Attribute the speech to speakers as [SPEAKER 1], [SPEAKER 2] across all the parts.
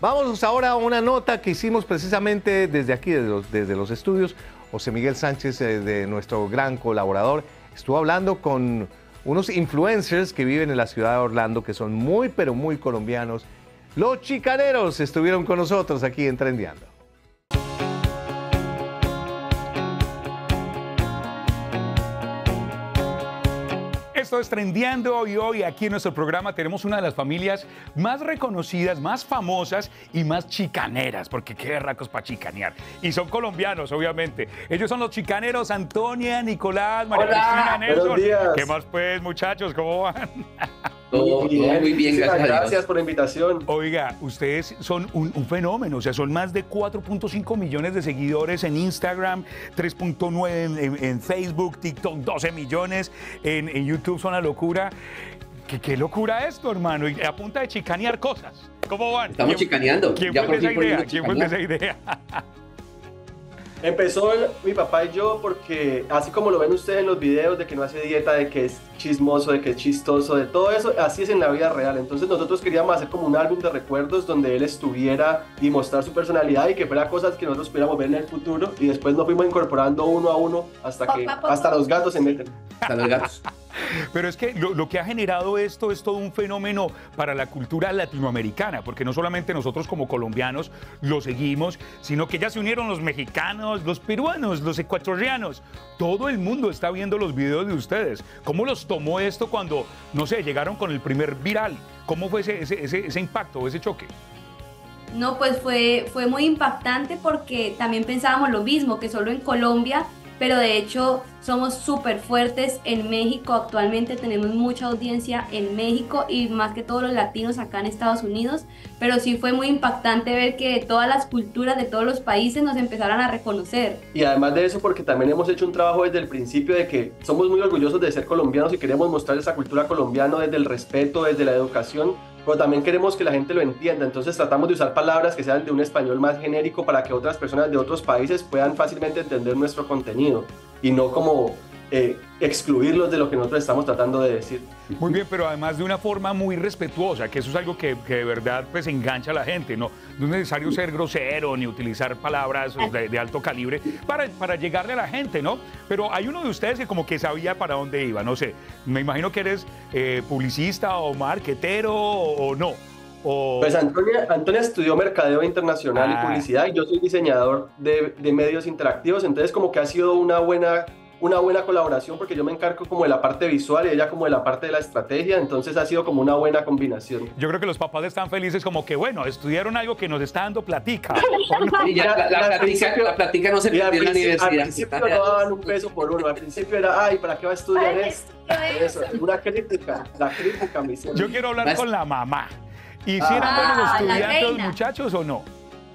[SPEAKER 1] Vamos ahora a una nota que hicimos precisamente desde aquí, desde los estudios. José Miguel Sánchez, de nuestro gran colaborador, estuvo hablando con unos influencers que viven en la ciudad de Orlando, que son muy, pero muy colombianos. Los Chicaneros estuvieron con nosotros aquí en Trendeando.
[SPEAKER 2] Esto es Trendeando y hoy aquí en nuestro programa tenemos una de las familias más reconocidas, más famosas y más chicaneras, porque qué racos para chicanear. Y son colombianos, obviamente. Ellos son los Chicaneros, Antonia, Nicolás, María Cristina, Nelson.
[SPEAKER 3] Buenos días.
[SPEAKER 2] ¿Qué más pues, muchachos? ¿Cómo van?
[SPEAKER 3] Todo muy bien, gracias por la invitación.
[SPEAKER 2] Oiga, ustedes son un fenómeno, o sea, son más de 4.5 millones de seguidores en Instagram, 3.9 en Facebook, TikTok 12 millones, en YouTube son una locura. ¿Qué locura esto, hermano? Y a punta de chicanear cosas. ¿Cómo van?
[SPEAKER 4] Estamos chicaneando.
[SPEAKER 2] ¿Quién fue de esa idea? ¿Quién fue de esa idea?
[SPEAKER 3] Empezó mi papá y yo porque, así como lo ven ustedes en los videos de que no hace dieta, de que es chismoso, de que es chistoso, de todo eso, así es en la vida real. Entonces nosotros queríamos hacer como un álbum de recuerdos donde él estuviera y mostrar su personalidad y que fuera cosas que nosotros pudiéramos ver en el futuro, y después nos fuimos incorporando uno a uno hasta los gatos se meten.
[SPEAKER 4] Hasta los gatos.
[SPEAKER 2] Pero es que lo que ha generado esto es todo un fenómeno para la cultura latinoamericana, porque no solamente nosotros como colombianos lo seguimos, sino que ya se unieron los mexicanos, los peruanos, los ecuatorianos. Todo el mundo está viendo los videos de ustedes. ¿Cómo los tomó esto cuando, no sé, llegaron con el primer viral? ¿Cómo fue ese impacto, ese choque?
[SPEAKER 5] No, pues fue muy impactante porque también pensábamos lo mismo, que solo en Colombia, pero de hecho somos súper fuertes en México. Actualmente tenemos mucha audiencia en México y más que todos los latinos acá en Estados Unidos, pero sí fue muy impactante ver que todas las culturas de todos los países nos empezaran a reconocer.
[SPEAKER 3] Y además de eso, porque también hemos hecho un trabajo desde el principio de que somos muy orgullosos de ser colombianos y queremos mostrar esa cultura colombiana desde el respeto, desde la educación, pero también queremos que la gente lo entienda. Entonces tratamos de usar palabras que sean de un español más genérico para que otras personas de otros países puedan fácilmente entender nuestro contenido y no como excluirlos de lo que nosotros estamos tratando de decir.
[SPEAKER 2] Muy bien, pero además de una forma muy respetuosa, que eso es algo que de verdad pues engancha a la gente, ¿no? No es necesario ser grosero ni utilizar palabras de alto calibre para llegarle a la gente, ¿no? Pero hay uno de ustedes que como que sabía para dónde iba, no sé, me imagino que eres publicista o marquetero o no.
[SPEAKER 3] Pues Antonia estudió mercadeo internacional y publicidad, y yo soy diseñador de medios interactivos, entonces como que ha sido una buena colaboración, porque yo me encargo como de la parte visual y ella como de la parte de la estrategia, entonces ha sido como una buena combinación.
[SPEAKER 2] Yo creo que los papás están felices como que, bueno, estudiaron algo que nos está dando platica.
[SPEAKER 4] Y ya la platica no se pierde en la universidad.
[SPEAKER 3] Al principio no daban un peso por uno, al principio era, ay, ¿para qué va a estudiar esto? Eso, una crítica, la crítica me hicieron.
[SPEAKER 2] Yo quiero hablar con la mamá. ¿Y si eran buenos estudiantes los muchachos o no?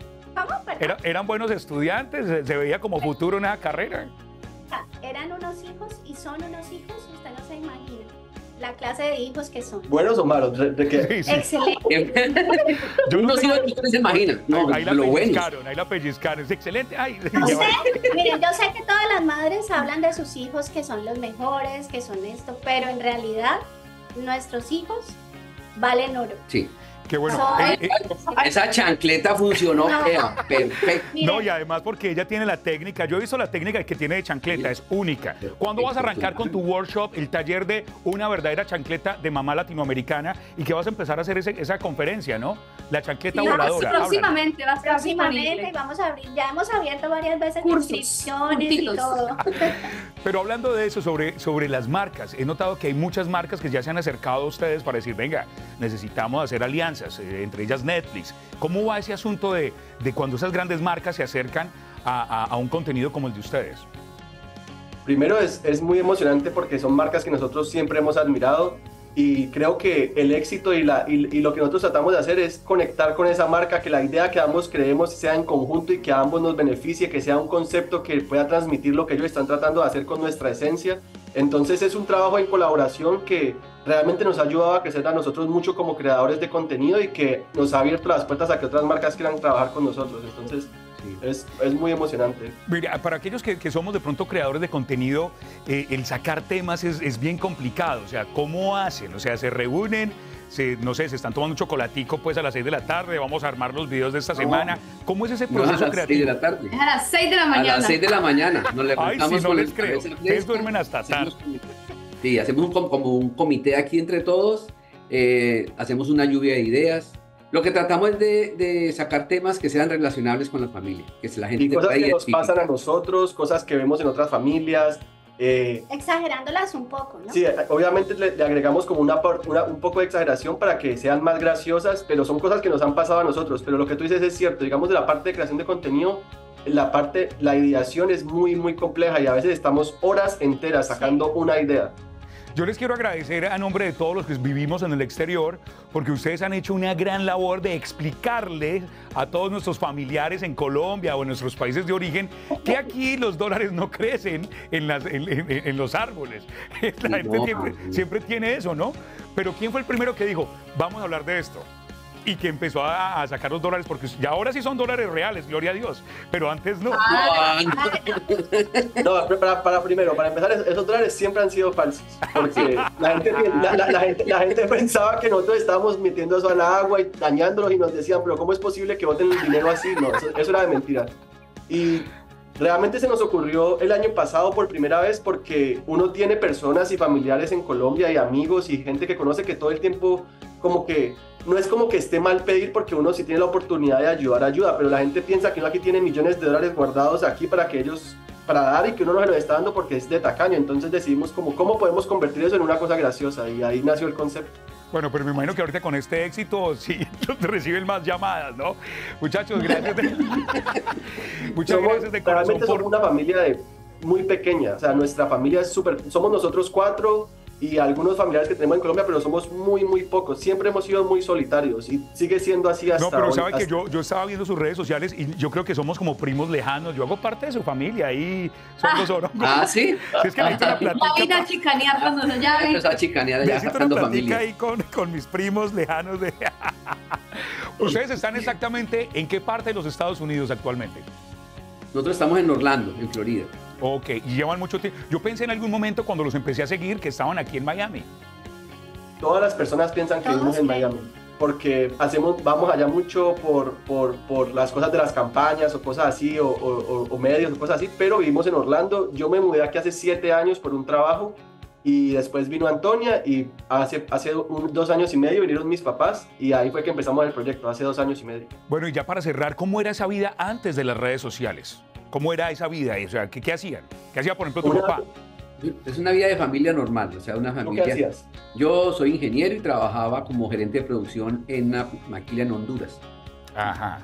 [SPEAKER 2] ¿Eran buenos estudiantes? ¿Se veía como futuro en esa carrera?
[SPEAKER 6] Eran unos hijos y son unos hijos, usted no se imagina la clase de hijos que son.
[SPEAKER 3] ¿Buenos o malos? ¿De qué?
[SPEAKER 2] Sí.
[SPEAKER 6] Excelente.
[SPEAKER 4] Yo no sé lo que ustedes se imaginan. No,
[SPEAKER 2] ahí la pellizcaron, es excelente. Ay,
[SPEAKER 6] Miren, yo sé que todas las madres hablan de sus hijos que son los mejores, que son esto, pero en realidad nuestros hijos valen oro.
[SPEAKER 4] Sí.
[SPEAKER 2] Qué bueno.
[SPEAKER 4] Esa chancleta funcionó, perfecto.
[SPEAKER 2] No, y además porque ella tiene la técnica, yo he visto la técnica que tiene de chancleta, es única. ¿Cuándo vas a arrancar con tu workshop, el taller de una verdadera chancleta de mamá latinoamericana, y que vas a empezar a hacer esa conferencia, ¿no? La chancleta voladora.
[SPEAKER 5] Próximamente va a estar
[SPEAKER 6] Próximamente vamos a abrir, ya hemos abierto varias veces inscripciones y todo.
[SPEAKER 2] Pero hablando de eso, sobre las marcas, he notado que hay muchas marcas que ya se han acercado a ustedes para decir, venga, necesitamos hacer alianzas, entre ellas Netflix. ¿Cómo va ese asunto de cuando esas grandes marcas se acercan a un contenido como el de ustedes?
[SPEAKER 3] Primero es muy emocionante porque son marcas que nosotros siempre hemos admirado, y creo que el éxito y lo que nosotros tratamos de hacer es conectar con esa marca, que la idea que ambos creemos sea en conjunto y que a ambos nos beneficie, que sea un concepto que pueda transmitir lo que ellos están tratando de hacer con nuestra esencia. Entonces es un trabajo en colaboración que realmente nos ha ayudado a crecer a nosotros mucho como creadores de contenido, y que nos ha abierto las puertas a que otras marcas quieran trabajar con nosotros. Entonces es muy emocionante.
[SPEAKER 2] Mira, para aquellos que somos de pronto creadores de contenido, el sacar temas es bien complicado. O sea, ¿cómo hacen? O sea, se reúnen, no sé, se están tomando un chocolatico pues a las 6 de la tarde, vamos a armar los videos de esta semana. ¿Cómo es ese proceso creativo?
[SPEAKER 4] A las 6 de la tarde.
[SPEAKER 5] Es a las 6 de la mañana.
[SPEAKER 4] A las 6 de la mañana. Nos
[SPEAKER 2] Ay,
[SPEAKER 4] levantamos
[SPEAKER 2] si no les creo. Ustedes duermen hasta tarde.
[SPEAKER 4] Sí, hacemos como un comité aquí entre todos, hacemos una lluvia de ideas. Lo que tratamos es de sacar temas que sean relacionables con la familia, que la gente
[SPEAKER 3] y cosas
[SPEAKER 4] pueda
[SPEAKER 3] que nos
[SPEAKER 4] identificar.
[SPEAKER 3] pasan a nosotros, cosas que vemos en otras familias.
[SPEAKER 6] Exagerándolas un poco, ¿no?
[SPEAKER 3] Sí, obviamente le agregamos como un poco de exageración para que sean más graciosas, pero son cosas que nos han pasado a nosotros. Pero lo que tú dices es cierto, digamos de la parte de creación de contenido, la ideación es muy, muy compleja y a veces estamos horas enteras sacando una idea.
[SPEAKER 2] Yo les quiero agradecer a nombre de todos los que vivimos en el exterior, porque ustedes han hecho una gran labor de explicarle a todos nuestros familiares en Colombia o en nuestros países de origen que aquí los dólares no crecen en los árboles. La gente siempre tiene eso, ¿no? Pero ¿quién fue el primero que dijo, vamos a hablar de esto? Y que empezó a sacar los dólares, porque ya ahora sí son dólares reales, gloria a Dios, pero antes no.
[SPEAKER 3] No, para empezar, esos dólares siempre han sido falsos, porque la gente pensaba que nosotros estábamos metiendo eso al agua y dañándolos y nos decían, pero ¿cómo es posible que boten el dinero así? No, eso era de mentira. Y realmente se nos ocurrió el año pasado por primera vez porque uno tiene personas y familiares en Colombia y amigos y gente que conoce que todo el tiempo como que no es como que esté mal pedir porque uno sí tiene la oportunidad de ayuda, pero la gente piensa que uno aquí tiene millones de dólares guardados aquí para dar y que uno no se lo está dando porque es de tacaño. Entonces decidimos cómo podemos convertir eso en una cosa graciosa y ahí nació el concepto.
[SPEAKER 2] Bueno, pero me imagino que ahorita con este éxito sí reciben más llamadas, ¿no? Muchachos, gracias. Muchas gracias de corazón.
[SPEAKER 3] Realmente somos una familia muy pequeña, o sea, nuestra familia es somos nosotros 4 y algunos familiares que tenemos en Colombia, pero somos muy, muy pocos. Siempre hemos sido muy solitarios y sigue siendo así hasta
[SPEAKER 2] ahora. No, pero
[SPEAKER 3] hoy,
[SPEAKER 2] sabe que yo estaba viendo sus redes sociales y yo creo que somos como primos lejanos. Yo hago parte de su familia y son los orongos.
[SPEAKER 4] Ah, ¿sí?
[SPEAKER 2] Si es que necesito una platica.
[SPEAKER 5] Va a ir a chicanear cuando se llame.
[SPEAKER 4] Empezó a chicanear ya
[SPEAKER 2] Necesito una
[SPEAKER 4] sacando
[SPEAKER 2] platica
[SPEAKER 4] familia.
[SPEAKER 2] ahí con mis primos lejanos. ¿Ustedes están exactamente en qué parte de los Estados Unidos actualmente?
[SPEAKER 4] Nosotros estamos en Orlando, en Florida.
[SPEAKER 2] Ok, y llevan mucho tiempo. Yo pensé en algún momento cuando los empecé a seguir que estaban aquí en Miami.
[SPEAKER 3] Todas las personas piensan que vivimos en Miami, porque vamos allá mucho por las cosas de las campañas o cosas así, o medios o cosas así, pero vivimos en Orlando. Yo me mudé aquí hace 7 años por un trabajo y después vino Antonia y hace 2 años y medio vinieron mis papás y ahí fue que empezamos el proyecto, hace 2 años y medio.
[SPEAKER 2] Bueno, y ya para cerrar, ¿cómo era esa vida antes de las redes sociales? ¿Cómo era esa vida? O sea, ¿qué hacían? ¿Qué hacía, por ejemplo, tu papá?
[SPEAKER 4] Es una vida de familia normal, o sea, una familia...
[SPEAKER 3] ¿Qué hacías?
[SPEAKER 4] Yo soy ingeniero y trabajaba como gerente de producción en una maquila en Honduras.
[SPEAKER 2] Ajá.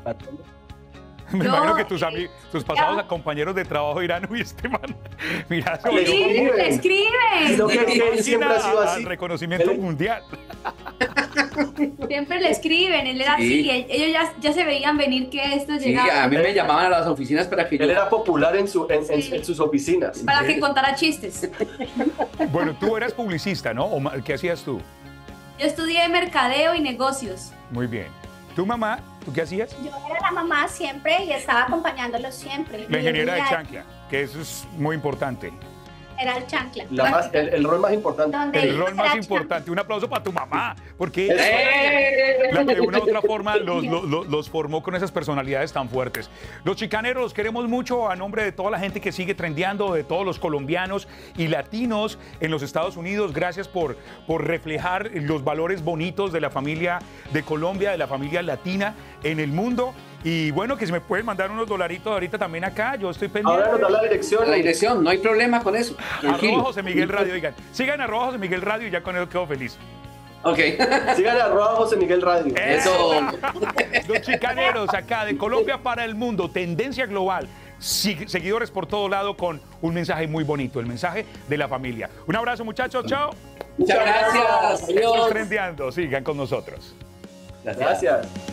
[SPEAKER 2] Me imagino que tus pasados compañeros de trabajo dirán, uy, este man, mira,
[SPEAKER 5] le escriben.
[SPEAKER 3] Lo que él siempre ha sido así.
[SPEAKER 2] Reconocimiento mundial.
[SPEAKER 5] Siempre le escriben, él era así, ellos ya se veían venir que esto llegaba.
[SPEAKER 4] Sí, a mí me llamaban a las oficinas para que
[SPEAKER 3] él era popular en sus oficinas.
[SPEAKER 5] Para que contara chistes.
[SPEAKER 2] Bueno, tú eras publicista, ¿no? ¿Qué hacías tú?
[SPEAKER 5] Yo estudié mercadeo y negocios.
[SPEAKER 2] Muy bien. ¿Tu mamá? ¿Tú qué hacías?
[SPEAKER 6] Yo era la mamá siempre y estaba acompañándolos siempre.
[SPEAKER 2] La ingeniera de chancla, que eso es muy importante.
[SPEAKER 6] Era el chancla.
[SPEAKER 3] El rol más importante.
[SPEAKER 2] El rol más importante. Un aplauso para tu mamá, porque ella, de una u otra forma los formó con esas personalidades tan fuertes. Los chicaneros los queremos mucho a nombre de toda la gente que sigue trendeando, de todos los colombianos y latinos en los Estados Unidos. Gracias por reflejar los valores bonitos de la familia de Colombia, de la familia latina en el mundo. Y bueno, que si me pueden mandar unos dolaritos ahorita también acá, yo estoy pendiente.
[SPEAKER 3] Ahora nos da la dirección.
[SPEAKER 4] La dirección, no hay problema con eso.
[SPEAKER 2] Arroba José Miguel Radio, digan. Sigan arroba José Miguel Radio y ya con eso quedo feliz.
[SPEAKER 4] Ok.
[SPEAKER 3] Sigan arroba José Miguel Radio.
[SPEAKER 4] Eso.
[SPEAKER 2] Los chicaneros acá de Colombia para el mundo, tendencia global. Seguidores por todo lado con un mensaje muy bonito, el mensaje de la familia. Un abrazo, muchachos, chao.
[SPEAKER 4] Muchas gracias.
[SPEAKER 2] Estamos trendeando, sigan con nosotros.
[SPEAKER 3] Gracias.